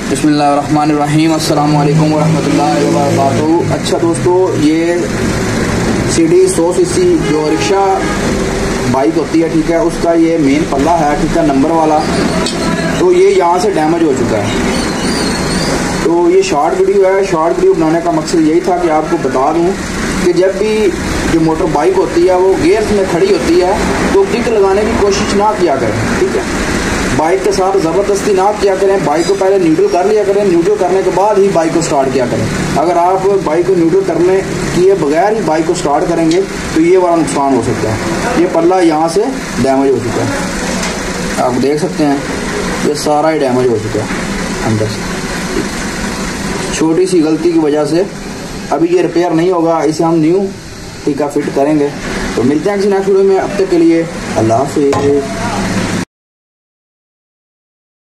बिस्मिल्लाहिर्रहमानिर्रहीम। अस्सलाम वालेकुम वरहमतुल्लाहि वबरकातुहू। अच्छा दोस्तों, ये CD 100cc जो रिक्शा बाइक होती है, ठीक है, उसका ये मेन पल्ला है, ठीक है, नंबर वाला। तो ये यहाँ से डैमेज हो चुका है। तो ये शॉर्ट वीडियो है। शॉर्ट वीडियो बनाने का मकसद यही था कि आपको बता दूँ कि जब भी जो मोटर बाइक होती है वो गियर्स में खड़ी होती है तो किक लगाने की कोशिश ना किया करें, ठीक है। बाइक के साथ ज़बरदस्ती ना किया करें। बाइक को पहले न्यूट्रल कर लिया करें। न्यूट्रल करने के बाद ही बाइक को स्टार्ट किया करें। अगर आप बाइक को न्यूट्रल करने किए बगैर ही बाइक को स्टार्ट करेंगे तो ये वाला नुकसान हो सकता है। ये पल्ला यहाँ से डैमेज हो चुका है, आप देख सकते हैं, ये सारा ही डैमेज हो चुका है अंदर से। छोटी सी गलती की वजह से अभी ये रिपेयर नहीं होगा, इसे हम न्यू टीका फिट करेंगे। तो मिलते हैं किसी नेक्स्ट वीडियो में। अब तक के लिए अल्लाह हाफ़िज़।